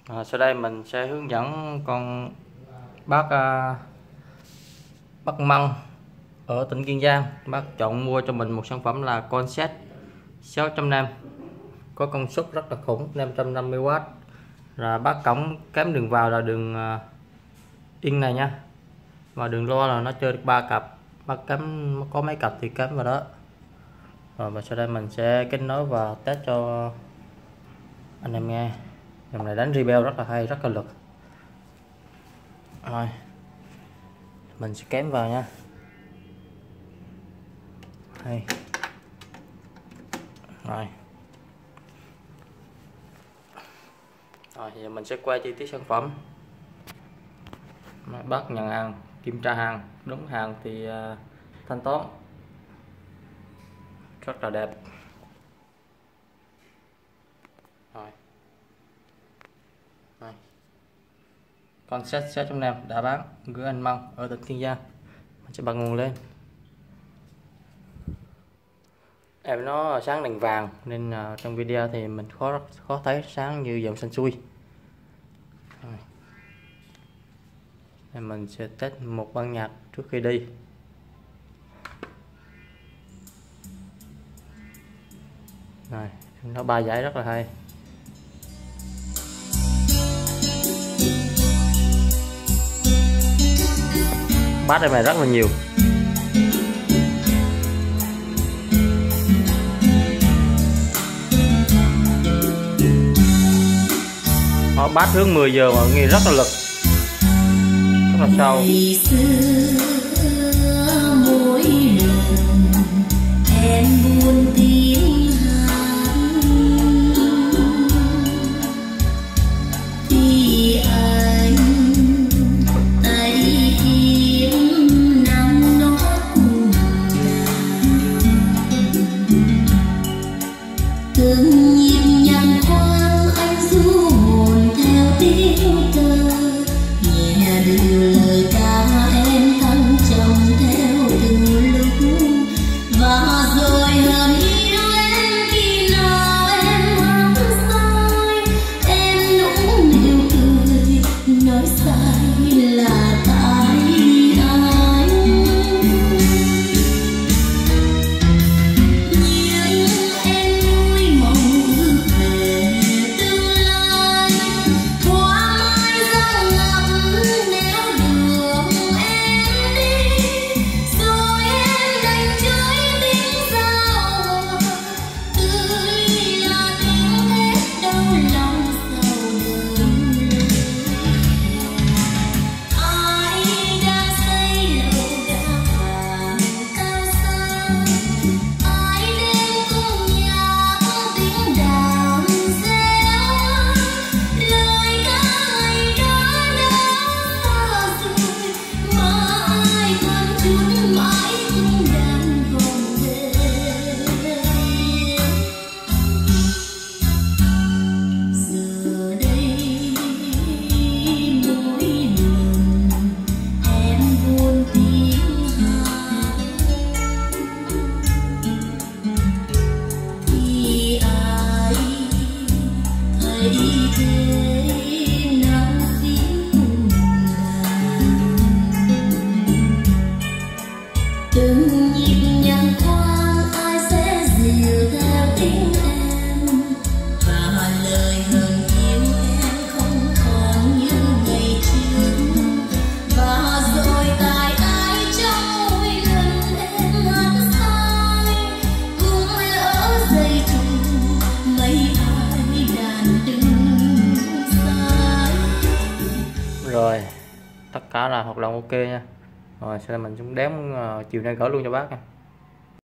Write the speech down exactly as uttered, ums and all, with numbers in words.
À, sau đây mình sẽ hướng dẫn con bác uh, bác Măng ở tỉnh Kiên Giang. Bác chọn mua cho mình một sản phẩm là con set sáu trăm năm, có công suất rất là khủng, năm trăm năm mươi oát. Là bác cổng kém đường vào là đường uh, in này nha, và đường loa là nó chơi được ba cặp. Bác cắm có mấy cặp thì cắm vào đó. Rồi và sau đây mình sẽ kết nối và test cho anh em nghe. Dòng này đánh rebel rất là hay, rất là lực. Rồi mình sẽ kém vào nha. Hay. Rồi Rồi giờ mình sẽ quay chi tiết sản phẩm. Bác nhận hàng, kiểm tra hàng, đúng hàng thì uh, thanh toán. Rất là đẹp. Rồi. Rồi. Con set sáu trăm năm đã bán gửi anh Măng ở tỉnh Kiên Giang. Mình sẽ bật nguồn lên. Em nó sáng đèn vàng nên uh, trong video thì mình khó khó thấy sáng như dòng xanh xui. Rồi. Em mình sẽ test một ban nhạc trước khi đi. Rồi, nó ba giải rất là hay. Bass em này rất là nhiều. Nó bass hướng mười giờ mà nghe rất là lực, rất là sâu. Rồi, tất cả là hoạt động ok nha. Rồi sau đây mình cũng đếm uh, chiều nay gỡ luôn cho bác nha.